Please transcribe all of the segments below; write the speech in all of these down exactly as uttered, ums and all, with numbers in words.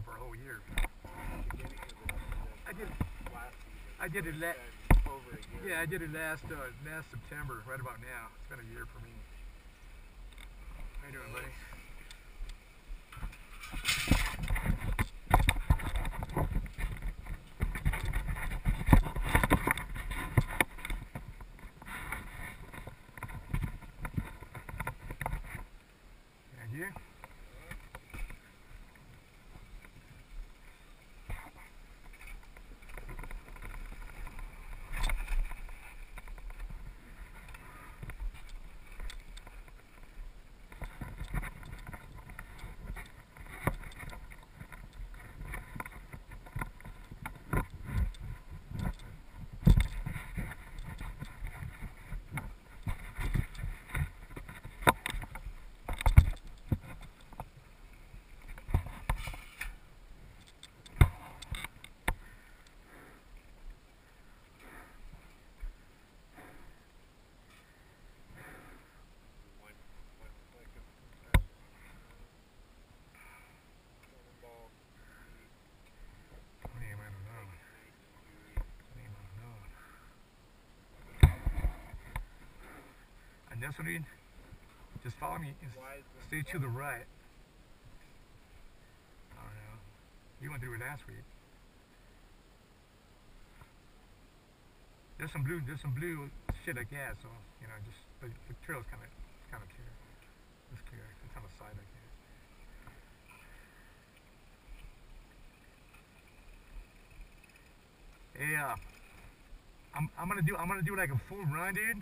for a whole year. I did. I did it last. Yeah, I did it last uh, last September, right about now. It's been a year for me. How you doing, buddy? Thank you. And that's what you just follow me. Stay to the right. I don't know. You went through it last week. There's some blue. There's some blue shit like that. So you know, just the, the trail's kind of kind of clear. It's clear. It's on the side like that. Hey, uh, I'm I'm gonna do I'm gonna do like a full run, dude.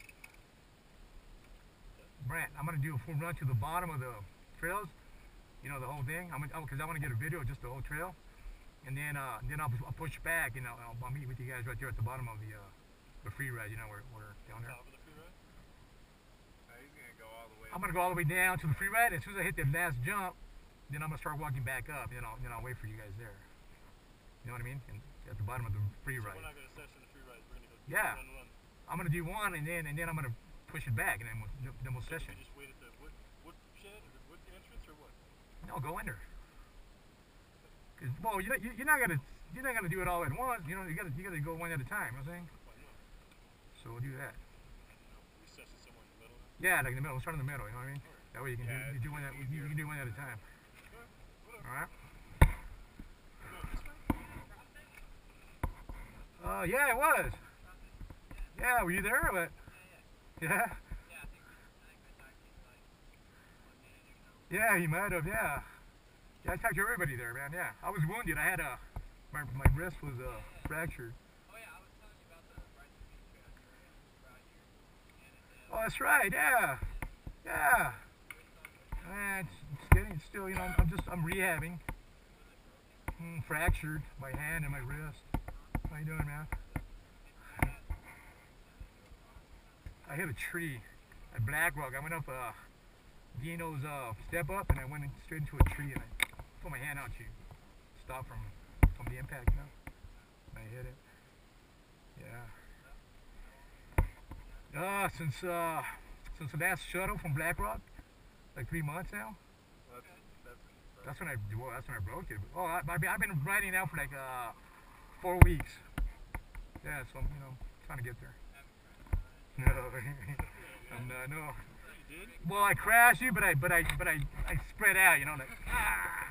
Brent, I'm gonna do a full run to the bottom of the trails, you know, the whole thing. I'm gonna, because I want to get a video of just the whole trail, and then uh, then I'll, I'll push back, and I'll, I'll meet with you guys right there at the bottom of the uh, the free ride. You know, we're we're down there. Top of the free ride? Uh, he's gonna go all the way. I'm gonna go all the way down to the free ride. As soon as I hit that last jump, then I'm gonna start walking back up. You know, then I'll wait for you guys there. You know what I mean? And at the bottom of the free so ride. We're not gonna session the free ride. We're gonna go yeah. run, run. I'm gonna do one, and then and then I'm gonna push it back, and then we'll, then we'll So session. you just wait at the wood, wood shed or the wood entrance or what? No, go in there. Cause, well, you're not, you're not gonna you're not gonna do it all at once. You know, you gotta you gotta go one at a time. You know what I'm saying? Why not? So we'll do that. No, we session somewhere in the middle. Yeah, like in the middle. We'll start in the middle. You know what I mean? Right. That way you can yeah, do you do one at you, you can do one at a time. Right. All right. No, Uh, yeah, it was. Yeah, were you there? But yeah. Yeah, he might have, yeah. Yeah, I talked to everybody there, man, yeah. I was wounded. I had a, my, my wrist was uh, fractured. Oh, yeah, I was telling you about the right to Oh, that's right, yeah. Yeah. Man, it's, it's getting, still, you know, I'm, I'm just, I'm rehabbing. Mm, fractured my hand and my wrist. How you doing, man? I hit a tree at Black Rock. I went up uh, Dino's uh, step up, and I went in straight into a tree, and I put my hand out to stop from from the impact, you know. And I hit it. Yeah. Uh, since uh, since the last shuttle from Black Rock, like three months now. Well, that's, that's, that's when I well, that's when I broke it. Oh, I, I've been riding now for like uh, four weeks. Yeah, so I'm, you know, trying to get there. No, and, uh, no. Well, I crashed you, but I, but I, but I, I spread out. You know, like ah.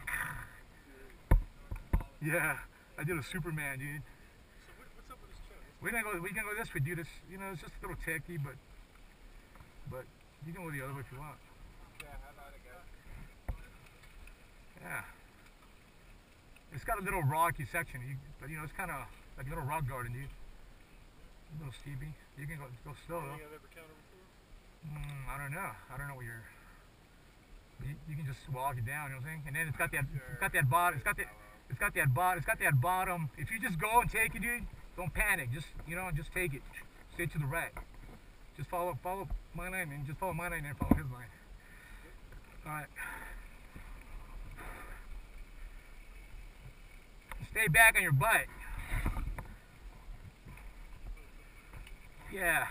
Yeah, I did a Superman, dude. So what, what's up with this trail? We're gonna go. We can go this way, dude. This, you know, it's just a little techy, but, but you can go the other way if you want. Yeah, how about it, guys? Yeah. It's got a little rocky section, you, but you know, it's kind of like a little rock garden, dude. A little steepy. You can go go slow though. Anything I've ever counted before? Mm, I don't know. I don't know what you're. You, you can just walk it down, you know what I'm saying? And then it's got that, Sure. it's got that bottom, it's got that, it's got that bottom, it's got that bottom. If you just go and take it, dude, don't panic. Just, you know, just take it. Stay to the right. Just follow, follow my line, and just follow my line and follow his line. All right. Stay back on your butt. Yeah.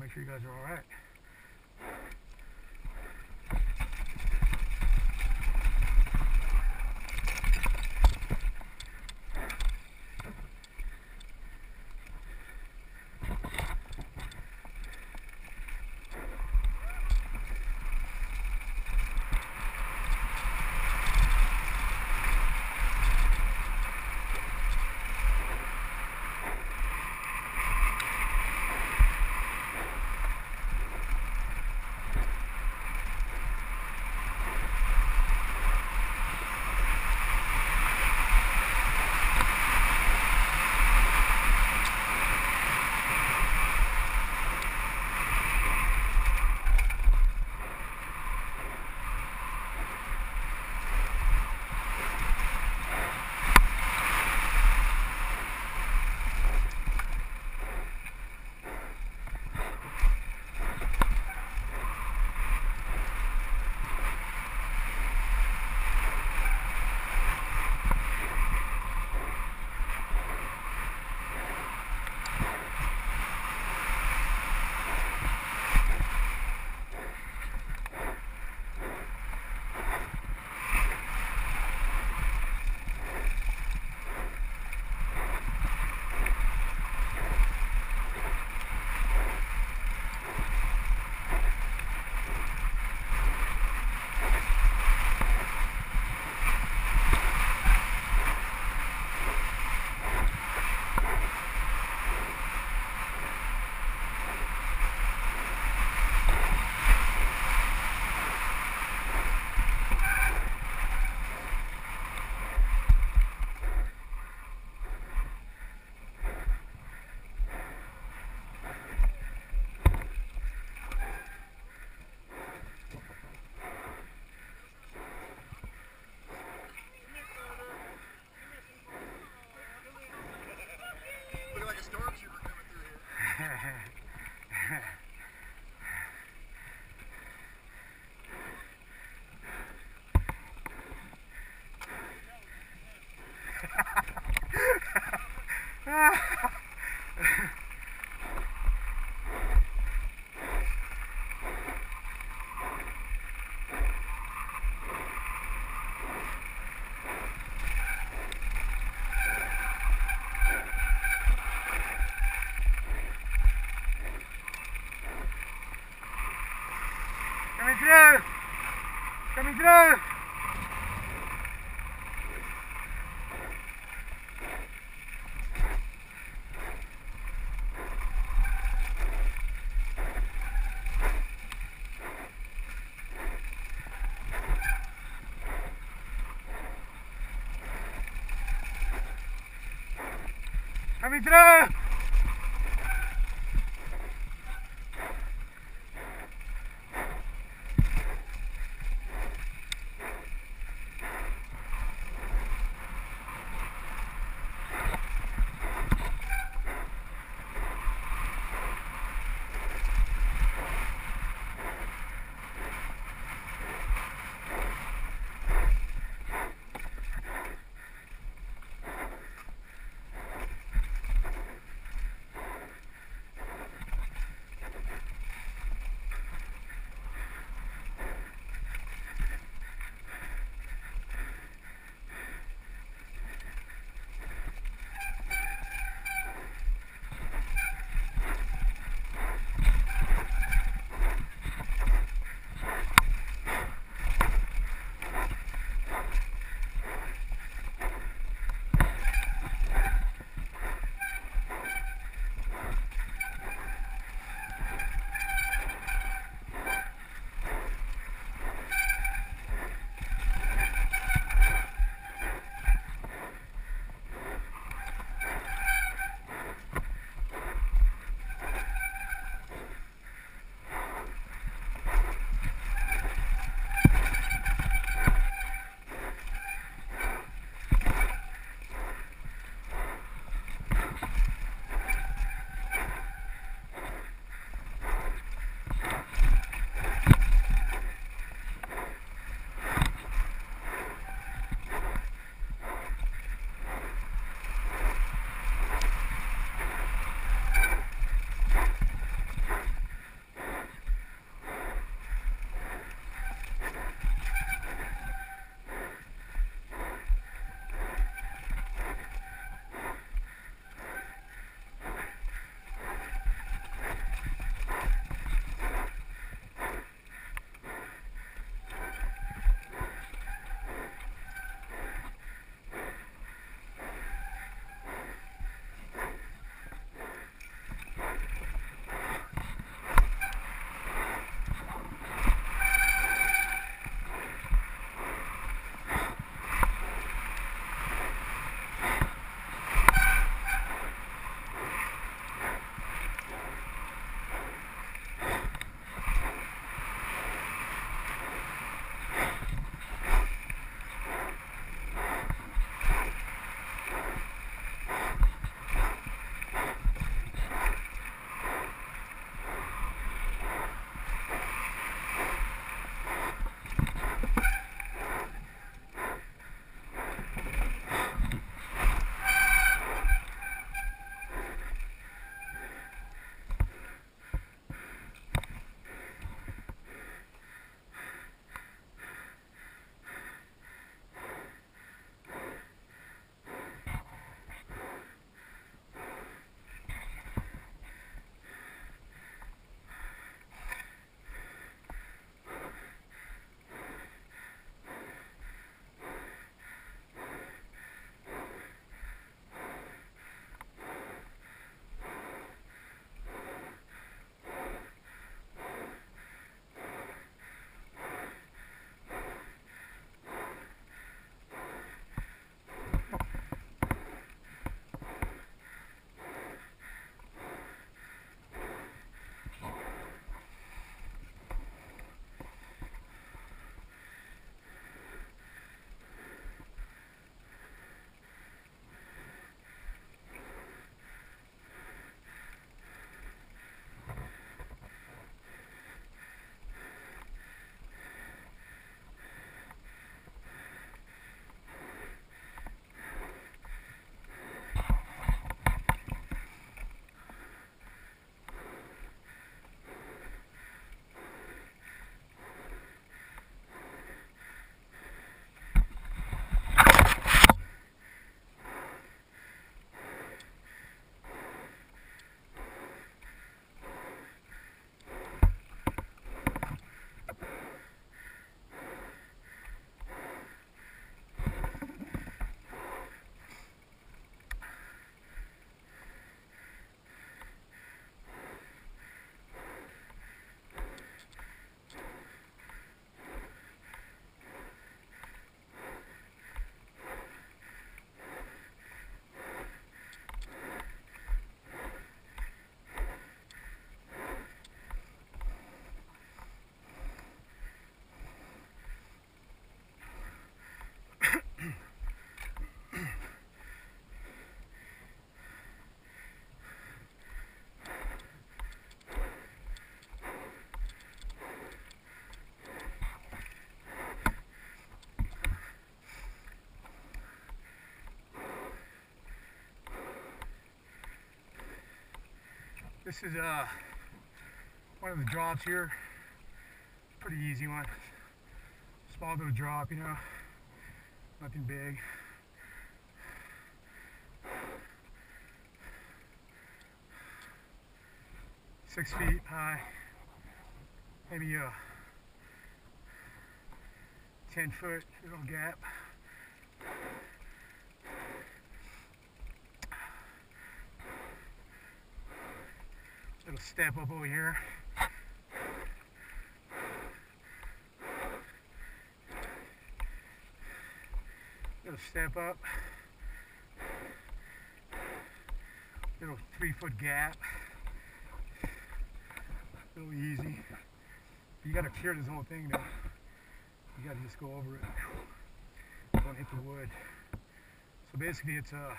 make sure you guys are all right. Coming through! Coming through! Coming through! This is uh, one of the drops here. Pretty easy one. Small little drop, you know. Nothing big. Six feet high. Maybe a ten foot little gap. Little step up over here. Little step up. Little three foot gap. Little easy. You gotta clear this whole thing though. You gotta just go over it. Don't hit the wood. So basically it's a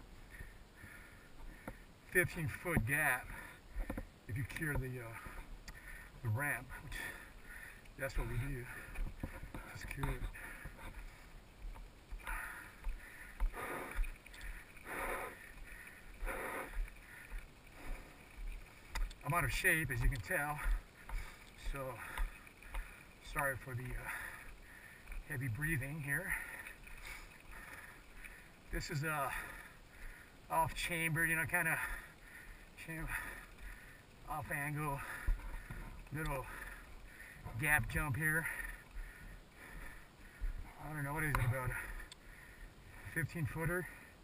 fifteen foot gap if you clear the uh, the ramp, which that's what we do. Just clear it. I'm out of shape, as you can tell, so sorry for the uh, heavy breathing here. This is a off chamber, you know, kind of off angle, little gap jump here. I don't know, what is it, about a fifteen footer?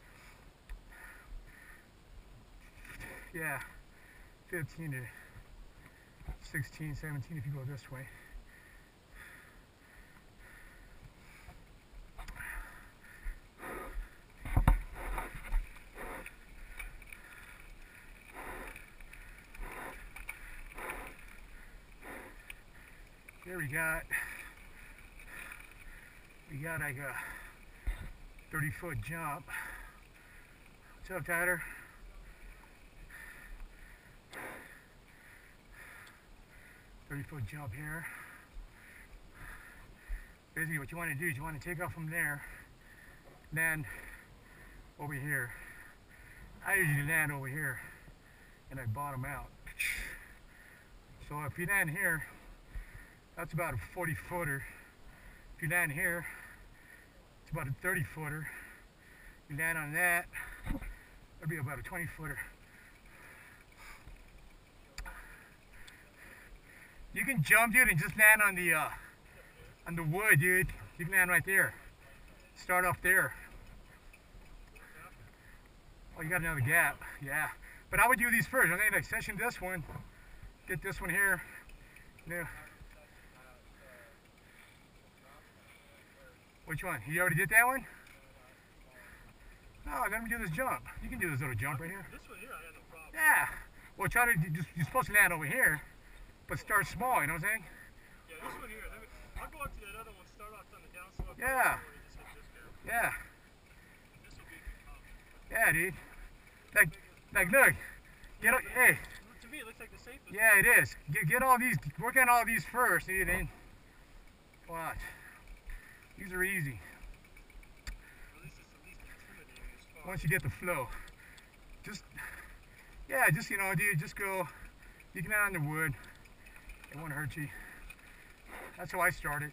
Yeah. fifteen to sixteen, seventeen if you go this way. Here we got, we got like a thirty foot jump. What's up, Tyler? thirty foot jump here. Basically what you want to do is you want to take off from there, land over here. I usually land over here and I bottom out. So if you land here, that's about a forty footer. If you land here, it's about a thirty footer. You land on that, that'll be about a twenty footer. You can jump, dude, and just land on the uh, on the wood, dude. You can land right there. Start off there. Oh, you got another gap, yeah. But I would do these first. I think like session this one, get this one here. Yeah. Which one? You already did that one? No, let me do this jump. You can do this little jump right here. This one here, I had no problem. Yeah. Well, try to just, you're supposed to land over here. But start small, you know what I'm saying? Yeah, this one here. Let me, I'll go up to that other one, start off on the downslope. Yeah. Yeah. This will be um, Yeah, dude. Like, like, look. Get, hey. to me, it looks like the safest. Yeah, it is. Get, get all these, work on all these first, dude. And watch. These are easy. Well, this is the least intimidating as far. Once you get the flow. Just, yeah, just, you know, dude, just go. You can land on the wood. It won't hurt you. That's how I started.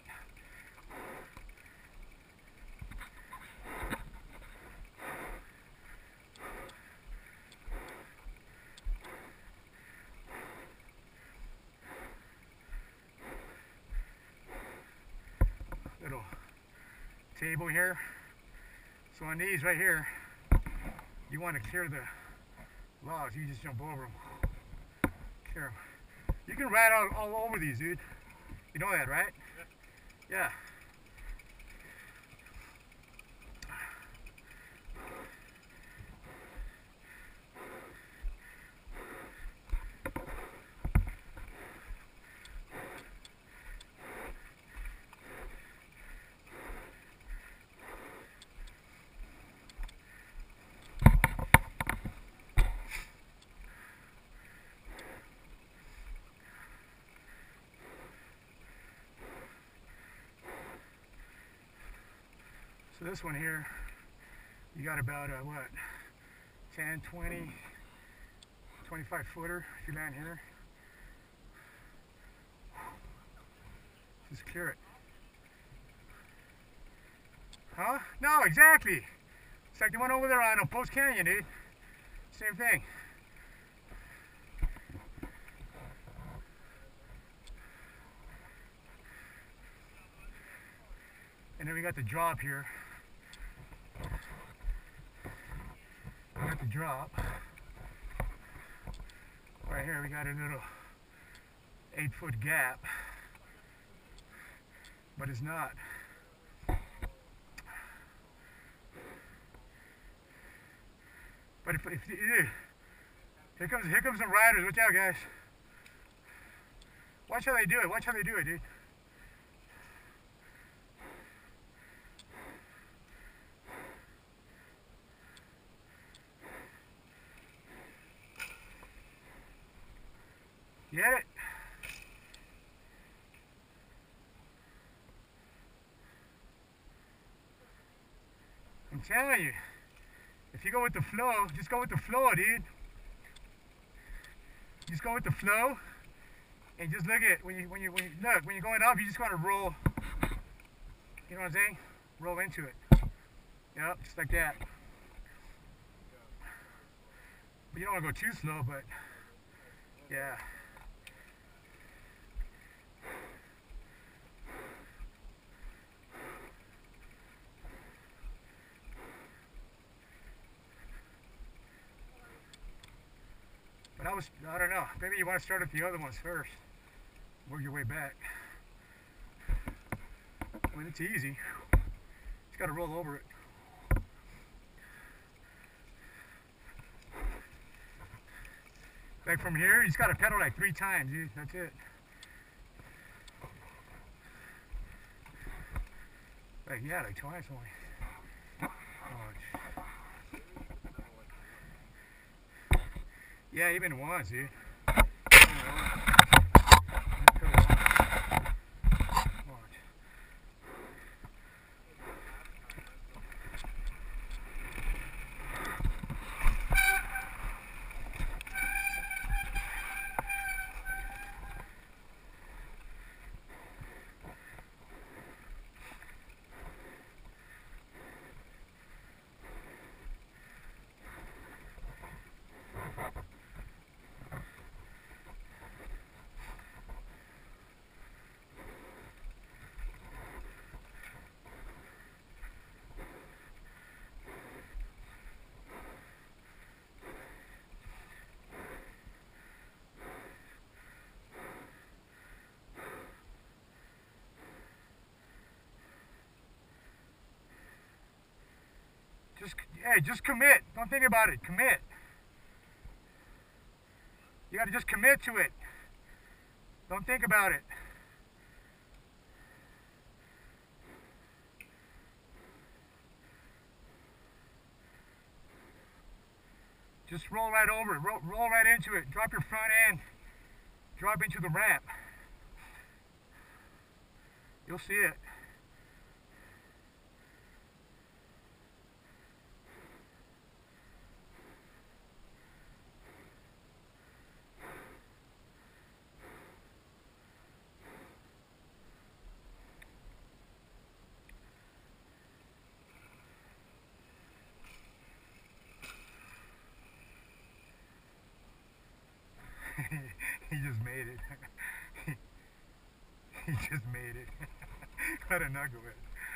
Little table here. So on these right here, you want to clear the logs. You just jump over them. Clear them. You can ride all, all over these, dude. You know that, right? Yeah. So this one here, you got about uh, what, ten, twenty, twenty-five footer if you land here. Just clear it. Huh? No, exactly. It's like the one over there on Post Canyon, dude. Same thing. And then we got the drop here. We got the drop. Right here we got a little eight foot gap. But it's not. But if, if, if here comes here comes some riders, watch out guys. Watch how they do it, watch how they do it, dude. Get it? I'm telling you, if you go with the flow, just go with the flow, dude. Just go with the flow, and just look at when you when you when you look when you're going up, you just want to roll. You know what I'm saying? Roll into it. Yep, just like that. But you don't want to go too slow, but yeah. But I was, I don't know, maybe you want to start at the other ones first. Work your way back. I mean, it's easy. Just got to roll over it. Like from here, you just got to pedal like three times, dude. That's it. Like, yeah, like twice only. Oh, yeah, even once, dude. Just, hey, just commit. Don't think about it. Commit. You got to just commit to it. Don't think about it. Just roll right over it. Roll, roll right into it. Drop your front end. Drop into the ramp. You'll see it. He just made it. He just made it. What a nugget.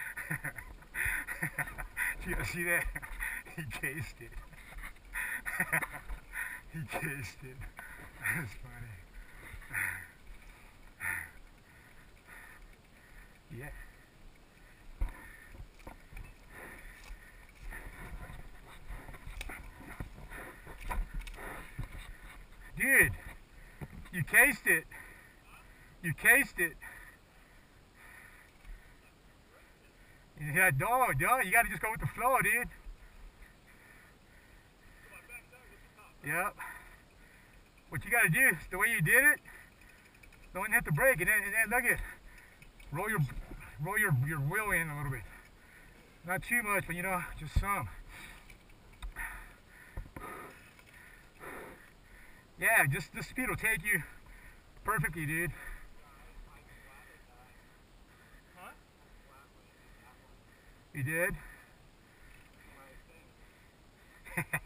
You see that? He cased it. He cased it. That's funny. Yeah. Dude, you cased it. You cased it. Yeah, no, no, you gotta just go with the flow, dude. Yep. What you gotta do is the way you did it, don't hit the brake, and then, and then look at, roll your, roll your, your wheel in a little bit. Not too much, but you know, just some. Yeah, just the speed will take you perfectly, dude. Huh? You did? My thing.